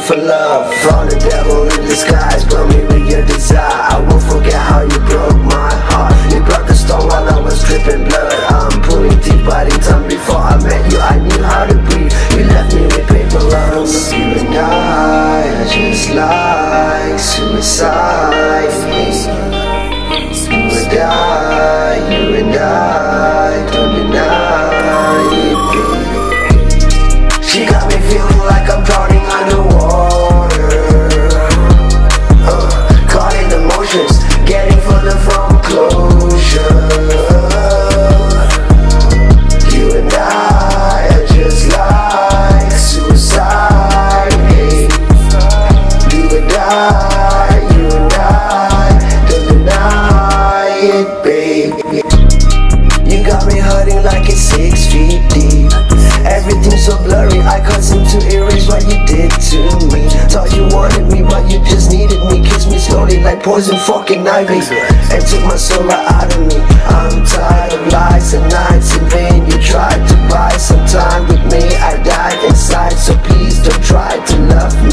for love. Found the devil in disguise, burn me with your desire. I won't forget how you broke my heart. You brought the storm while I was dripping blood. I'm pulling teeth, biting tongue. Before I met you, I knew how to breathe. You left me with paper lungs. You and I are just like suicide. You and I, don't deny it, baby. She got me feeling like I'm drowning underwater. Caught in the motions, getting further from closure. You and I are just like suicide, hey. You and I, don't deny it, baby. You got me hurting like it's 6 feet deep. Everything's so blurry, I can't seem to erase what you did to me. Thought you wanted me, but you just needed me. Kissed me slowly like poison fucking ivy, and took my soul right out of me. I'm tired of lies and nights in vain. You tried to buy some time with me, I died inside. So please don't try to love me.